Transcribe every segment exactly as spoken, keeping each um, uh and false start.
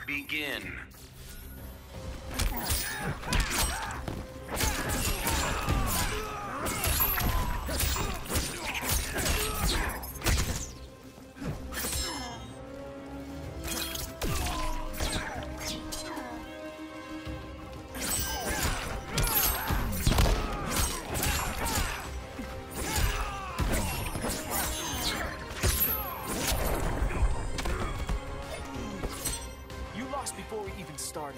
Begin. Before we even started.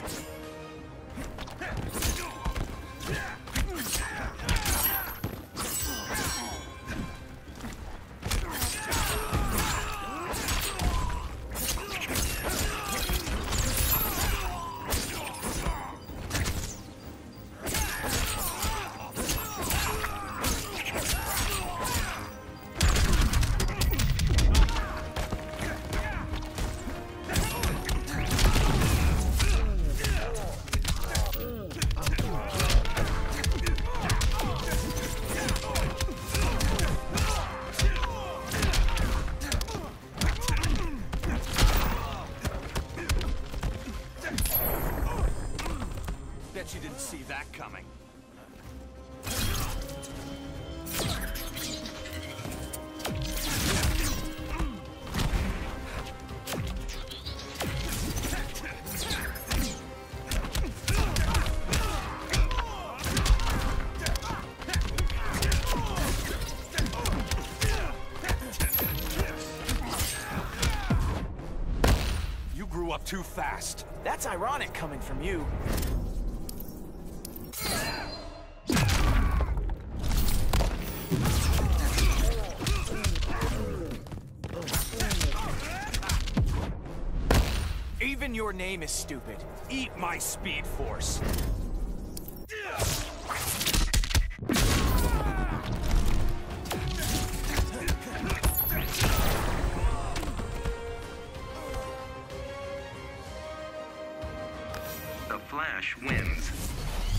Bet you didn't see that coming. You grew up too fast. That's ironic coming from you. Even your name is stupid. Eat my speed force. The Flash wins.